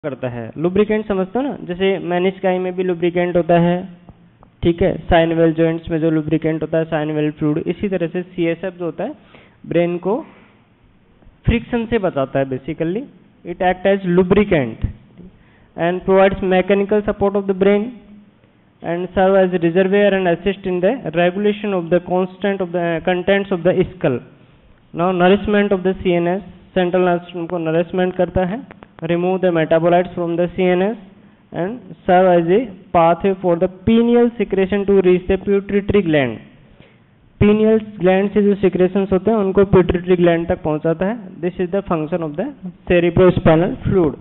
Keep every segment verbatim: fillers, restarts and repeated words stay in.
करता है। लुब्रिकेंट समझते हो ना, जैसे मेनिस्काई में भी लुब्रिकेंट होता है, ठीक है, साइनवेल जॉइंट्स में जो लुब्रिकेंट होता है साइनवेल फ्लूइड, इसी तरह से सीएसएफ जो होता है ब्रेन को फ्रिक्शन से बचाता है basically. It act as lubricant and provides mechanical support of the brain and serve as a reservoir and assist in the regulation of the constant of the uh, contents of the skull. Now nourishment of the C N S, central nervous system को nourishment करता है, remove the metabolites from the C N S and serve as a pathway for the pineal secretion to reach the pituitary gland. Pineal gland से जो secretions होते हैं उनको pituitary gland तक पहुंचाता है. This is the function of the cerebrospinal fluid.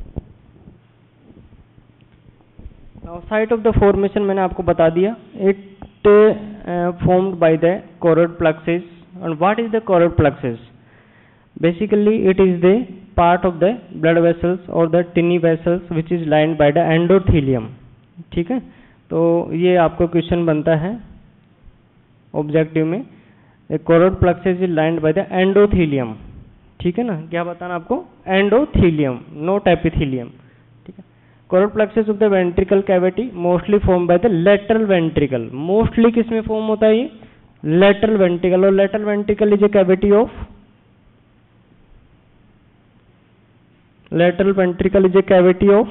Now site of the formation मैंने आपको बता दिया. It uh, formed by the choroid plexus. And what is the choroid plexus? Basically it is the part of the blood vessels or the tiny vessels which is lined by the endothelium. ठीक है, तो ये आपको question बनता है objective में. The choroid plexus is lined by the endothelium. ठीक है ना, क्या बताना आपको? Endothelium, not epithelium. ठीक है. Choroid plexus of the ventricle cavity mostly formed by the lateral ventricle. Mostly किस में फॉर्म होता है ये? Lateral ventricle. और lateral ventricle is a cavity of lateral ventricle is a cavity of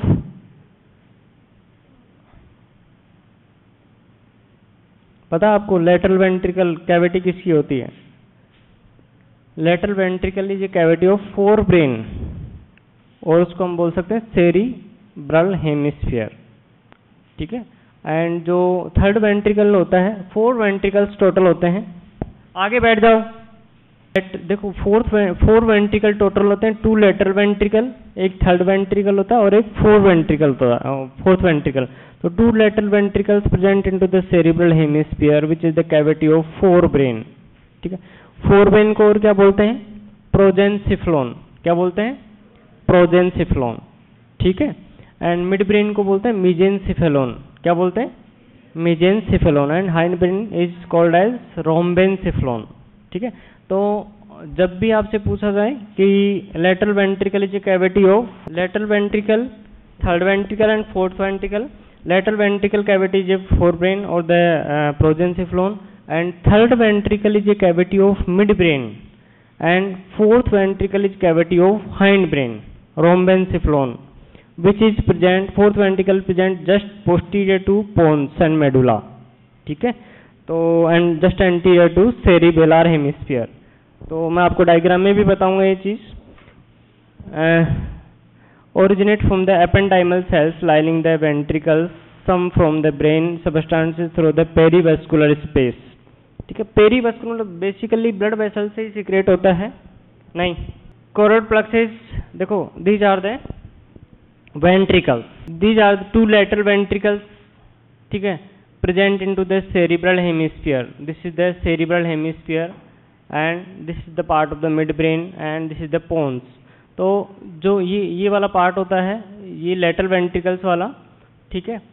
पता है आपको lateral ventricle cavity किसकी होती है? Lateral ventricle is a cavity of forebrain और उसको हम बोल सकते हैं सेरिब्रल हेमिस्फीयर. ठीक है. एंड जो थर्ड वेंट्रिकल होता है, फोर वेंट्रिकल्स टोटल होते हैं. आगे बैठ जाओ. देखो फोर्थ फोर वेंट्रिकल टोटल होते हैं. टू लेटरल वेंट्रिकल, एक थर्ड वेंट्रिकल होता है और एक फोर वेंट्रिकल होता है, फोर्थ वेंट्रिकल. तो two lateral ventricles present into the cerebral hemisphere which is the cavity of forebrain. ठीक है. फोर ब्रेन को और क्या बोलते हैं? प्रोजेंसिफ्लोन. क्या बोलते हैं? प्रोजेंसिफ्लोन. ठीक है. एंड मिड ब्रेन को बोलते हैं मीजेंसिफेलोन. क्या बोलते हैं? Mesencephalon. And hindbrain is called as rhombencephalon. ठीक है. तो जब भी आपसे पूछा जाए कि lateral ventricle is a cavity of lateral ventricle, third ventricle and fourth ventricle. Lateral ventricle cavity is a forebrain और the prosencephalon and third ventricle is a cavity of midbrain and fourth ventricle is cavity of hind brain, rhombencephalon, which is present, fourth ventricle present just posterior to pons and medulla. ठीक है. तो and just anterior to cerebellar hemisphere. तो मैं आपको diagram में भी बताऊंगा ये चीज. originate from the ependymal cells lining the ventricles, some from the brain substances through the perivascular space. ठीक है. पेरीवास्कुलर बेसिकली ब्लड वेसल से ही सीक्रेट होता है. नहीं, कोरोइड प्लेक्सस देखो, these are the ventricles, these are two lateral ventricles. ठीक है. Present into the cerebral hemisphere. This is the cerebral hemisphere and this is the part of the midbrain and this is the pons. तो जो ये ये वाला part होता है ये लेटरल वेंट्रिकल्स वाला. ठीक है.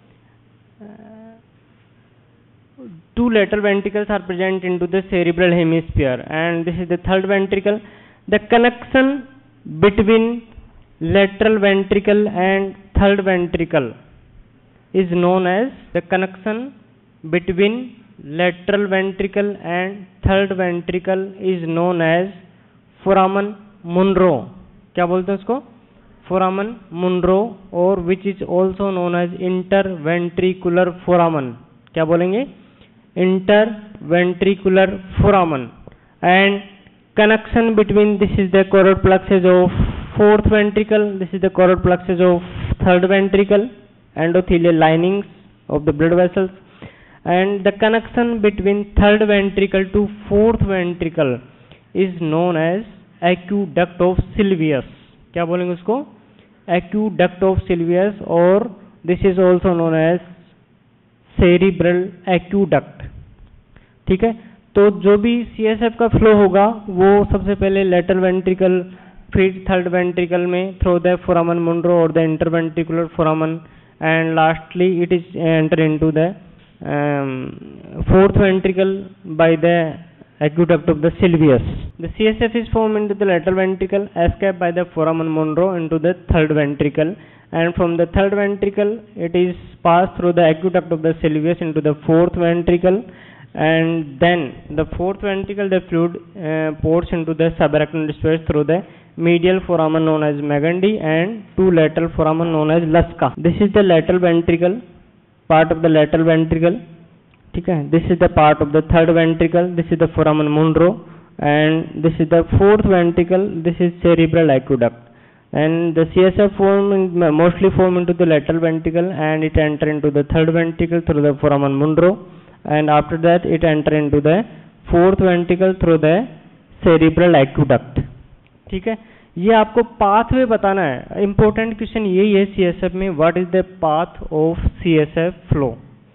Two lateral ventricles are present into the cerebral hemisphere and this is the third ventricle. The connection between lateral ventricle and third ventricle is known as the connection between lateral ventricle and third ventricle is known as foramen Monro. क्या बोलते हैं उसको? foramen Monro, और which is also known as interventricular foramen. क्या बोलेंगे? interventricular foramen. And connection between, this is the choroid plexus of fourth ventricle, this is the choroid plexus of third ventricle, endothelial linings of the blood vessels, and the connection between third ventricle to fourth ventricle is known as aqueduct of Sylvius. क्या बोलेंगे उसको? aqueduct of Sylvius, और this is also known as cerebral aqueduct. ठीक है. तो जो भी CSF का फ्लो होगा वो सबसे पहले लेटरल वेंट्रिकल, फिर थर्ड वेंट्रिकल में थ्रू द फोरामन मुंड्रो और the interventricular foramen, and lastly it is enter into the fourth ventricle by the aqueduct of the Sylvius. The C S F is formed into the lateral ventricle, escaped by the foramen Monro into the third ventricle, and from the third ventricle it is passed through the aqueduct of the sylvius into the fourth ventricle, and then the fourth ventricle the fluid uh, pours into the subarachnoid space through the medial foramen known as Magendie and two lateral foramen known as Lusca. This is the lateral ventricle, part of the lateral ventricle. ठीक है, this is the part of the third ventricle, this is the foramen Monro, and this is the fourth ventricle, this is cerebral aqueduct. And the C S F form in, mostly form into the lateral ventricle, and it enter into the third ventricle through the foramen Monro, and after that it enter into the fourth ventricle through the cerebral aqueduct. ठीक है, ये आपको pathway बताना है. Important question यही है CSF में, what is the path of CSF flow.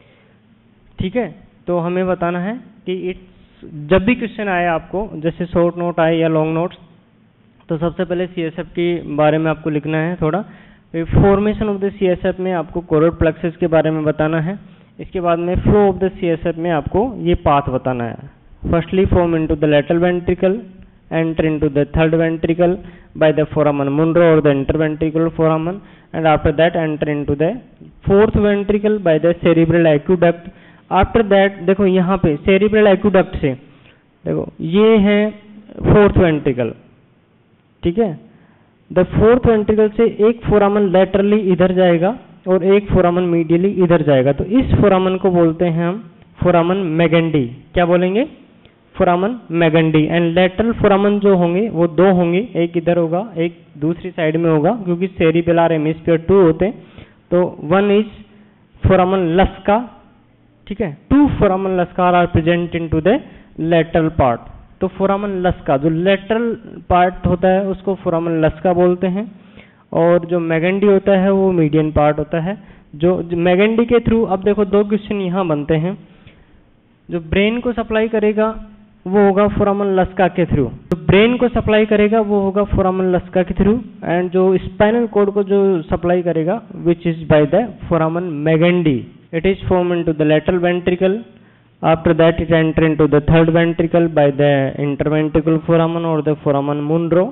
ठीक है, तो हमें बताना है कि इट्स, जब भी क्वेश्चन आए आपको, जैसे शॉर्ट नोट आए या लॉन्ग नोट्स, तो सबसे पहले सीएसएफ के बारे में आपको लिखना है थोड़ा. फॉर्मेशन ऑफ द सीएसएफ में आपको कोरोइड प्लेक्सस के बारे में बताना है. इसके बाद में फ्लो ऑफ द सीएसएफ में आपको ये पाथ बताना है. Firstly form into the lateral ventricle, enter into the third ventricle by the foramen Monro or the interventricular foramen, and after that enter into the fourth ventricle by the cerebral aqueduct. After that देखो यहाँ पे cerebral aqueduct से देखो ये है fourth ventricle. ठीक है, the fourth ventricle से एक foramen laterally इधर जाएगा और एक foramen medially इधर जाएगा. तो इस foramen को बोलते हैं हम foramen Magendie. क्या बोलेंगे? फोरामन मैगेंडी. एंड लेटरल फोरामन जो होंगे वो दो होंगे, एक इधर होगा एक दूसरी साइड में होगा, क्योंकि सेरिबेलर हेमिस्फीयर टू होते हैं. तो वन इज फोरामन लस्का. ठीक है, two foramen Luschka are present into the lateral part. तो फोरामन लस्का जो लेटरल पार्ट होता है उसको फोरामन लस्का बोलते हैं, और जो मैगेंडी होता है वो मीडियन पार्ट होता है. जो मैगेंडी के थ्रू, अब देखो दो क्वेश्चन यहाँ बनते हैं. जो ब्रेन को सप्लाई करेगा वो होगा फोरामन लस्का के थ्रू, जो ब्रेन को सप्लाई करेगा वो होगा फोरामन लस्का के थ्रू, एंड जो स्पाइनल कॉर्ड को जो सप्लाई करेगा which is by the foramen Magendie. It is form into the lateral ventricle. After that it enter into the third ventricle by the interventricular foramen और the foramen Monro,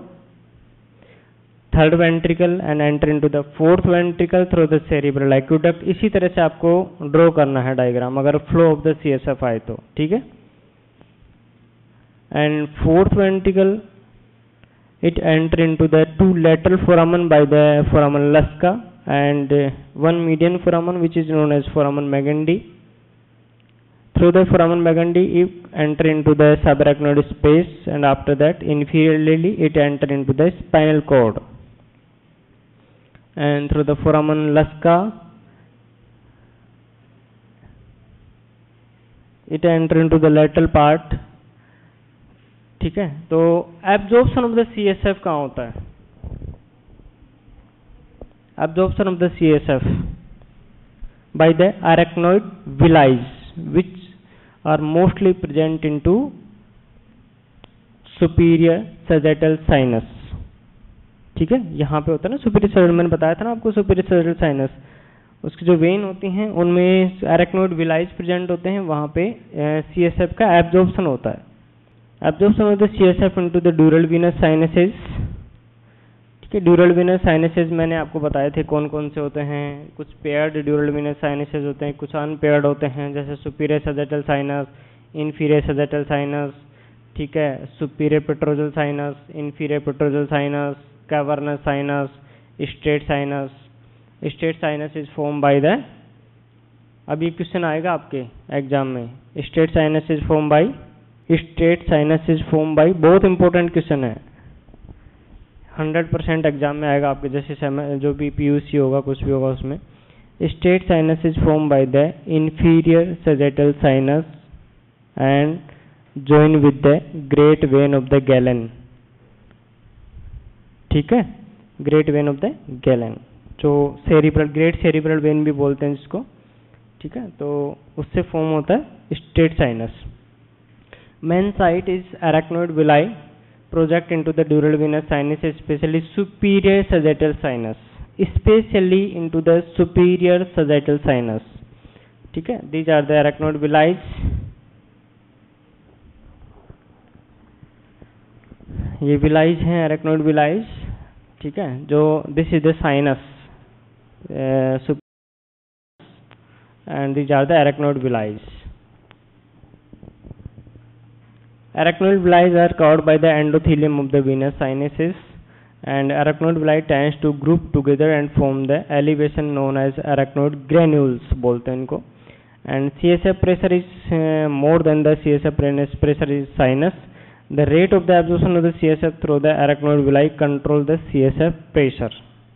third ventricle, and enter into the fourth ventricle through the cerebral aqueduct. इसी तरह से आपको draw करना है diagram अगर flow of the CSF आए तो. ठीक है, and fourth ventricle it enter into the two lateral foramen by the foramen Lusca, and uh, one median foramen which is known as foramen Magendie. Through the foramen Magendie it enter into the subarachnoid space, and after that inferiorly it enter into the spinal cord, and through the foramen Lusca it enter into the lateral part. ठीक है, तो absorption of the CSF कहाँ होता है? Absorption of the CSF by the arachnoid villi which are mostly present into superior sagittal sinus. ठीक है, यहाँ पे होता है ना सुपीरियर सैजिटल, मैंने बताया था ना आपको सुपीरियर सैजिटल साइनस, उसकी जो वेन होती हैं उनमें अरेक्नोइड विलाइज प्रेजेंट होते हैं, वहाँ पे सीएसएफ का एब्जॉर्प्शन होता है. Absorption of the C S F into the dural venous sinuses. ठीक है, ड्यूरल वेनस साइनसेस मैंने आपको बताए थे कौन कौन से होते हैं. कुछ पेयर्ड ड्यूरल वेनस साइनसेस होते हैं, कुछ अनपेयर्ड होते हैं, जैसे superior sagittal sinus, inferior sagittal sinus. ठीक है, superior petrosal sinus, inferior petrosal sinus, cavernous sinus, straight sinus. Straight sinus is form by the, अब ये क्वेश्चन आएगा आपके एग्जाम में, straight sinus is form by, straight sinus is form by, बहुत important question है, hundred percent exam में आएगा आपके, जैसे जो भी पीयूसी होगा कुछ भी होगा उसमें. Straight sinus is form by the inferior sagittal sinus and join with the great vein of the Galen. ठीक है, great vein of the Galen, जो सेरिब्रल, ग्रेट सेरिब्रल वेन भी बोलते हैं जिसको. ठीक है, तो उससे फॉर्म होता है straight sinus. Main site is arachnoid villi project into the dural venous sinus, specially superior sagittal sinus, specially into the superior sagittal sinus. ठीक है, these are the arachnoid villi. ये विलाइज हैं, अरेक्नोइड विलाइज. ठीक है, जो this is the sinus, uh, and these are the arachnoid villi. Arachnoid villi are covered by the endothelium of the venous sinuses, and arachnoid villi tends to group together and form the elevation known as arachnoid granules बोलते हैं इनको. And C S F pressure is uh, more than the C S F pressure is sinus. The rate of the absorption of the C S F through the arachnoid villi control the C S F pressure.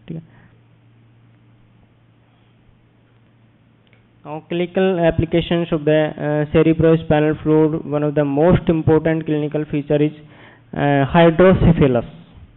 Now, clinical applications of the uh, cerebrospinal fluid. One of the most important clinical feature is uh, hydrocephalus.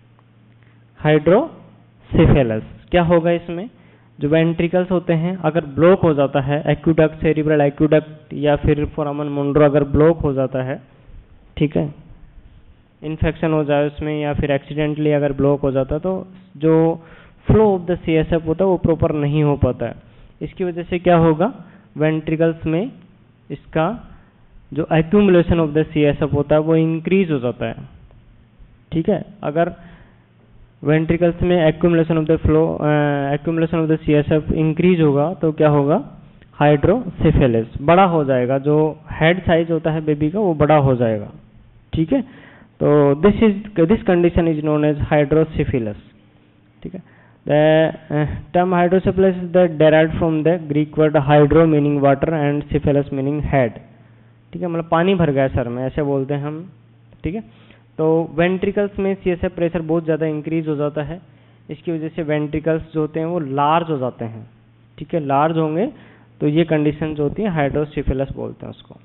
Hydrocephalus क्या होगा इसमें? जो ventricles होते हैं अगर block हो जाता है, एक्यूडक्ट, सेरिब्रल एक्यूडक्ट या फिर फोरामन मुंड्रो अगर ब्लॉक हो जाता है, ठीक है, इन्फेक्शन हो जाए उसमें या फिर एक्सीडेंटली अगर ब्लॉक हो जाता है, तो जो फ्लो ऑफ द सीएसएफ होता है वो प्रॉपर नहीं हो पाता है. इसकी वजह से क्या होगा? वेंट्रिकल्स में इसका जो एक्यूमुलेशन ऑफ द सीएसएफ होता है वो इंक्रीज हो जाता है. ठीक है, अगर वेंट्रिकल्स में accumulation of the flow accumulation of the CSF increase होगा तो क्या होगा? हाइड्रोसेफेलस, बड़ा हो जाएगा. जो हेड साइज होता है बेबी का वो बड़ा हो जाएगा. ठीक है, तो this is this condition is known as hydrocephalus. ठीक है, the term hydrocephalus is the derived from the Greek word hydro meaning water and cephalus meaning head. ठीक है, मतलब पानी भर गया सर में, ऐसे बोलते हैं हम. ठीक है, तो वेंट्रिकल्स में सीएसएफ प्रेशर बहुत ज़्यादा इंक्रीज हो जाता है. इसकी वजह से वेंट्रिकल्स जो होते हैं वो लार्ज हो जाते हैं. ठीक है, लार्ज होंगे तो ये कंडीशन जो होती है हाइड्रोसेफेलस बोलते हैं उसको.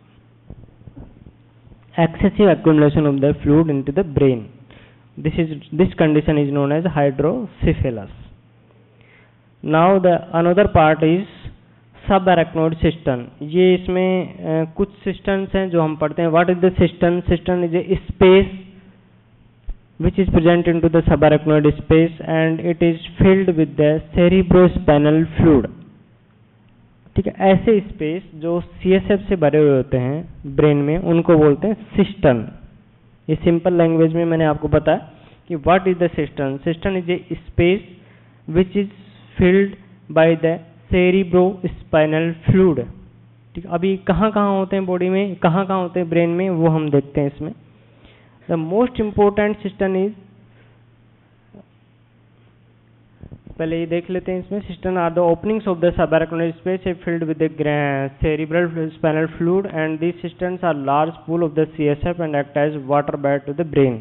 Excessive accumulation of the fluid into the brain, this is this condition is known as hydrocephalus. Now the another part is subarachnoid system. ये इसमें uh, कुछ सिस्टम्स हैं जो हम पढ़ते हैं. What is the system? System is a space which is present into the subarachnoid space and it is filled with the cerebrospinal fluid. ठीक है, ऐसे स्पेस जो सीएसएफ से भरे हुए होते हैं ब्रेन में उनको बोलते हैं सिस्टम. ये सिंपल लैंग्वेज में मैंने आपको बताया कि what is the system. System is a space which is filled by the cerebrospinal fluid. ठीक है, अभी कहाँ कहाँ होते हैं बॉडी में, कहाँ कहाँ होते हैं ब्रेन में, वो हम देखते हैं इसमें. The most important system is, पहले ये देख लेते हैं इसमें. System are the openings of the subarachnoid space filled with the cerebral spinal fluid and these systems are large pool of the C S F and act as water bed to the brain.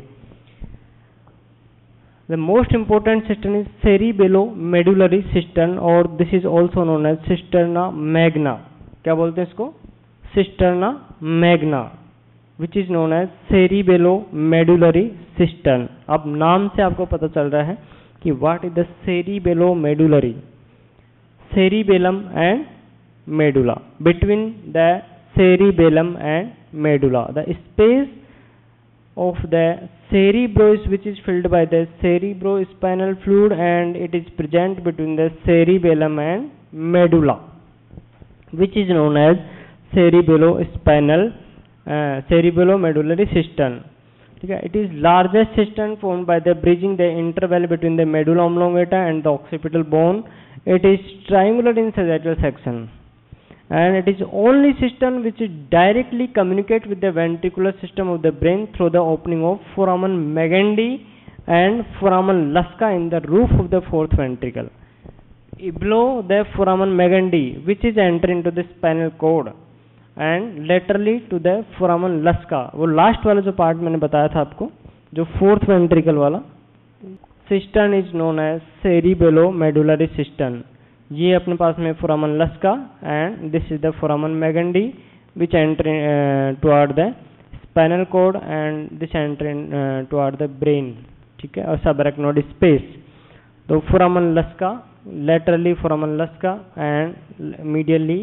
The most important system is cerebellomedullary system or this is also known as cisterna magna. क्या बोलते हैं इसको? cisterna magna, which is known as cerebellomedullary system. अब नाम से आपको पता चल रहा है कि what is the cerebellomedullary. cerebellum and medulla. Between the cerebellum and medulla, the space of the cerebros which is filled by the cerebrospinal fluid and it is present between the cerebellum and medulla, which is known as cerebellospinal Uh, cerebellomedullary system. ठीक है, it is largest system formed by the bridging the interval between the medulla oblongata and the occipital bone. It is triangular in sagittal section and it is only system which directly communicate with the ventricular system of the brain through the opening of foramen magendi and foramen lusca in the roof of the fourth ventricle. Below the foramen magendi which is enter into the spinal cord and laterally to the foramen Luschka. वो last वाला जो part मैंने बताया था आपको, जो fourth ventricle वाला system is known as cerebellomedullary system. ये अपने पास में foramen Luschka and this is the foramen Magendie which enter toward the spinal cord and this enter toward the brain. ठीक है, और सबअरेक्नोइड स्पेस. तो foramen Luschka, laterally foramen Luschka and medially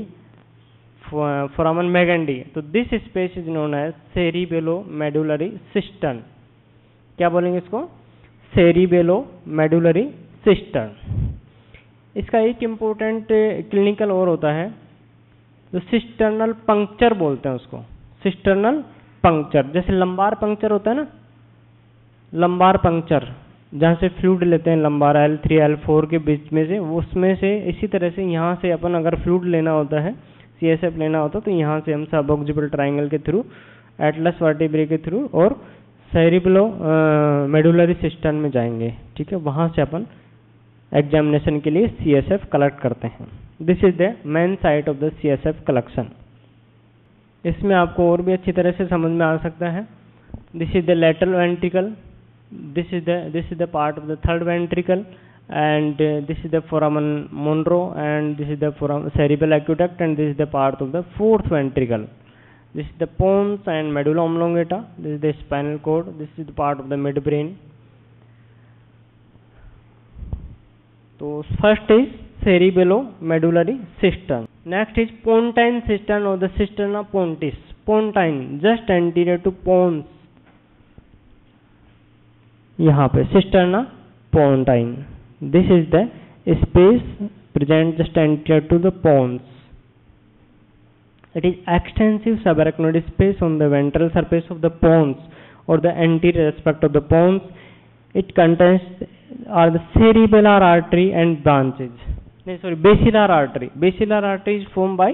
foramen magendi. तो this space is known as cerebellomedullary system. क्या बोलेंगे इसको? cerebellomedullary system. इसका एक इम्पोर्टेंट क्लिनिकल और होता है जो सिस्टर्नल पंक्चर बोलते हैं उसको. सिस्टर्नल पंक्चर, जैसे लंबार पंक्चर होता है ना, लंबार पंक्चर, जहाँ से फ्लूइड लेते हैं lumbar L three L four के बीच में से, उसमें से इसी तरह से यहाँ से अपन अगर फ्लूइड लेना होता है, सी एस एफ लेना होता तो यहाँ से हम सबऑक्सिपिटल ट्राइंगल के थ्रू, एटलस वर्टिब्रे के थ्रू और सेरिब्लो मेडुलरी सिस्टम में जाएंगे। ठीक है, वहाँ से अपन एग्जामिनेशन के लिए सी एस एफ कलेक्ट करते हैं। This is the main site of the C S F collection. इसमें आपको और भी अच्छी तरह से समझ में आ सकता है। This is the lateral ventricle, this is the this is the part of the third ventricle, and uh, this is the foramen Monro, and this is the foramen cerebral aqueduct, and this is the part of the fourth ventricle. This is the pons and medulla oblongata. This is the spinal cord. This is the part of the midbrain. So first is cerebellomedullary system. Next is pontine system or the cisterna pontis. Pontine, just anterior to pons. यहाँ पे cisterna pontine. This is the space present just anterior to the pons. It is extensive subarachnoid space on the ventral surface of the pons or the anterior aspect of the pons. It contains are the cerebellar artery and branches. No, sorry, basilar artery. Basilar artery is formed by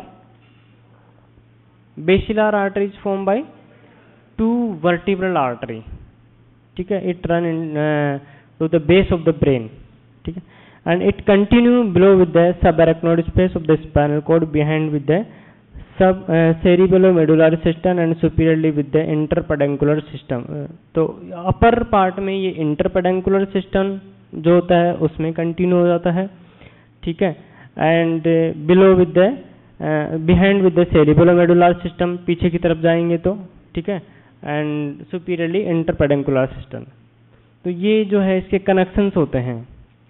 basilar artery is formed by two vertebral artery. ठीक है, it run into the base of the brain. ठीक है, and it continue below with the subarachnoid space of the spinal cord, behind with the sub cerebellomedullary system and superiorly with the interpeduncular system. तो upper part में ये इंटरपेडेंकुलर system जो होता है उसमें continue हो जाता है। ठीक है, and below with the behind with the cerebellomedullary system, पीछे की तरफ जाएंगे तो। ठीक है, एंड सुपीरियरली इंटरपेडेंकुलर सिस्टम। तो ये जो है इसके कनेक्शंस होते हैं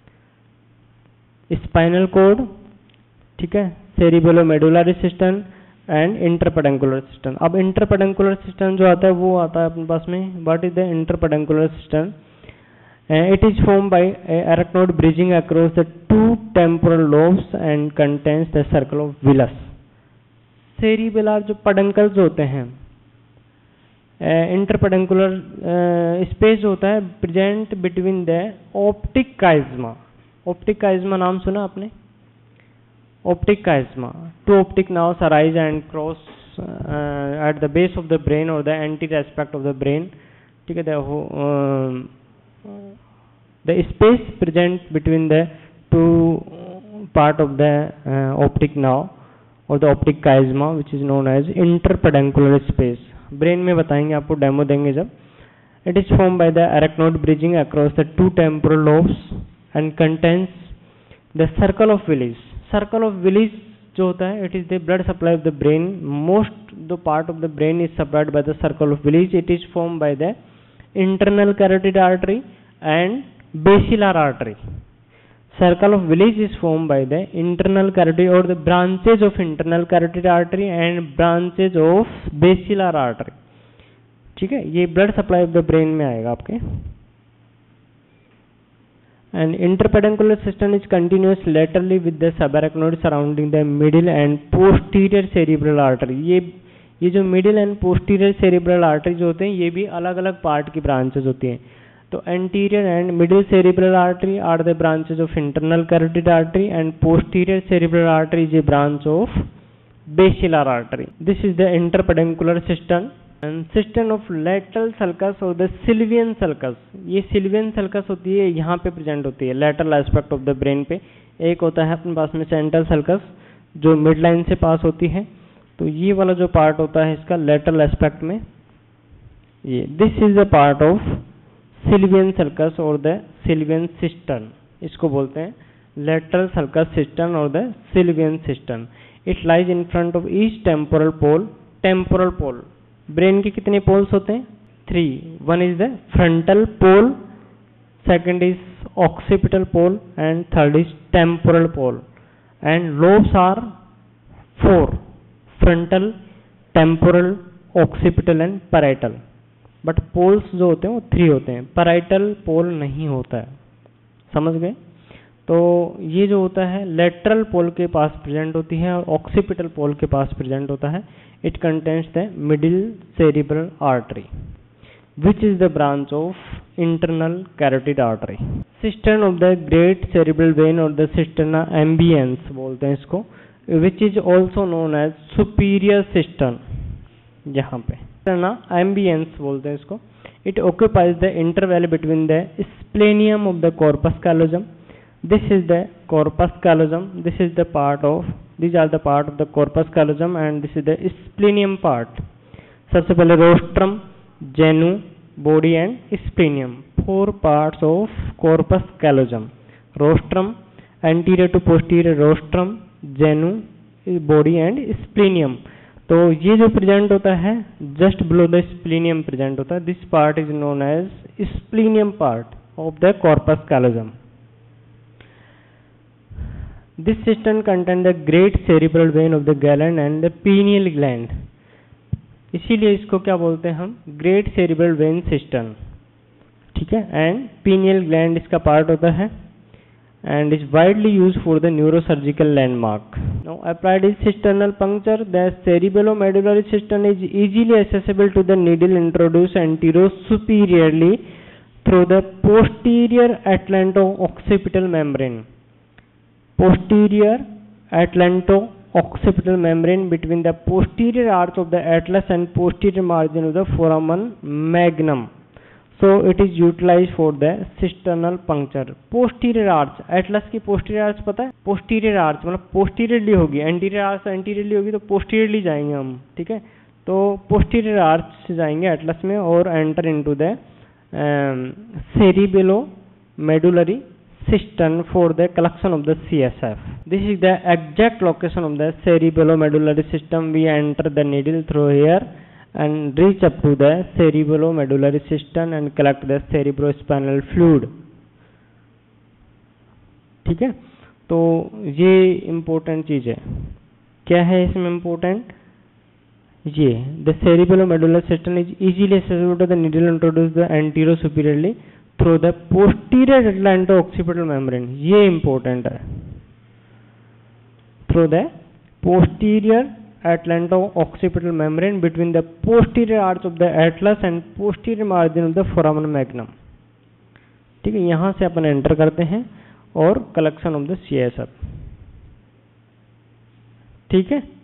स्पाइनल कॉर्ड, ठीक है, cerebellomedullary system and interpeduncular system. अब इंटरपेडेंकुलर सिस्टम जो आता है वो आता है अपने पास में, what is the interpeduncular system? It is form by arachnoid bridging across the two temporal lobes and contains the circle of Willis. Cerebellar जो पेडंकल्स होते हैं, इंटरपेडेंकुलर स्पेस होता है present between the optic chiasma. Optic chiasma नाम सुना आपने? Optic chiasma, two optic nerves arise and cross at the base of the brain और the anterior aspect of the brain. ठीक है, the space present between the two part of the optic nerve और the optic chiasma which is known as interpeduncular space. Brain में बताएंगे, आपको demo देंगे जब। It is form by the arachnoid bridging across the two temporal lobes and contains the circle of Willis. Circle of Willis जो होता है, it is the blood supply of the brain. Most the part of the brain is supplied by the circle of villis. It is form by the internal carotid artery and basilar artery. Circle of Willis is formed by the internal carotid or the branches of internal carotid artery and branches of basilar artery. ठीक है, ये blood supply of the brain में आएगा आपके। And interpedunculaire system is continuous laterally with the subarachnoid surrounding the middle and posterior cerebral artery. ये ये जो middle and posterior cerebral artery जो होते हैं ये भी अलग अलग पार्ट की ब्रांचेस होती हैं। तो anterior and middle cerebral artery are the branches of internal carotid artery and posterior cerebral artery is a branch of basilar artery. This is the interpeduncular system and system of lateral sulcus or the sylvian sulcus. ये sylvian sulcus होती है, यहाँ पे present होती है lateral aspect of the brain पे। एक होता है अपने पास में central sulcus जो मिड लाइन से पास होती है। तो ये वाला जो पार्ट होता है इसका lateral aspect में, ये this is the part of Sylvian sulcus और द सिल्वियन सिस्टम, इसको बोलते हैं लेटरल सर्कस सिस्टम और the Sylvian system. It lies in front of each temporal pole. Temporal pole, brain के कितने पोल्स होते हैं? Three. One is the frontal pole, second is occipital pole and third is temporal pole. And lobes are four, frontal, temporal, occipital and parietal. But poles जो होते हैं वो three होते हैं, पैराइटल पोल नहीं होता है। समझ गए? तो ये जो होता है लेटरल पोल के पास प्रेजेंट होती है और ऑक्सीपिटल पोल के पास प्रेजेंट होता है। It contains the middle cerebral artery. which is the branch of internal carotid artery. Cistern of the great cerebral vein or the cisterna ambiens बोलते हैं इसको, which is also known as superior cistern. यहाँ पे cisterna ambiens बोलते हैं इसको. It occupies the interval between the splenium of the corpus callosum. This is the corpus callosum. This is the part of these are the part of the corpus callosum and this is the splenium part. सबसे पहले rostrum, genu, body and splenium. Four parts of corpus callosum. Rostrum, anterior to posterior rostrum, genu, body and splenium. तो ये जो present होता है just below the splenium present होता है. This part is known as splenium part of the corpus callosum. This system contain the great cerebral vein of the Galen and the pineal gland. इसीलिए इसको क्या बोलते हैं हम, ग्रेट सेरिब्रल वेन सिस्टम. ठीक है, एंड पीनियल ग्लैंड इसका part होता है and is widely used for the neurosurgical landmark. Now applied is cisternal puncture. The cerebellomedullary cistern is easily accessible to the needle introduced anterosuperiorly through the posterior atlanto-occipital membrane. Posterior atlanto-occipital membrane between the posterior arch of the atlas and posterior margin of the foramen magnum. So it is utilized for the cisternal puncture. Posterior arch, atlas की posterior arch पता है? Posterior arch मतलब posteriorly होगी, anterior arch anteriorly होगी तो posteriorly जाएंगे हम. ठीक है, तो posterior arch से जाएंगे atlas में और enter into the um, cerebellomedullary cistern for the collection of the C S F. This is the exact location of the cerebellomedullary system. We enter the needle through here and reach up to the cerebellomedullary cistern and collect the cerebrospinal fluid. ठीक है, तो ये important चीज़ है. क्या है इसमें important? ये the cerebellomedullary cistern is easily accessible to the needle introduced the anterosuperiorly through the posterior atlanto-occipital membrane. ये इम्पोर्टेंट है. Through the posterior atlanto-occipital membrane between the posterior arch of the atlas and posterior margin of the foramen magnum. ठीक है, यहाँ से अपन enter करते हैं और collection of the C S F. ठीक है.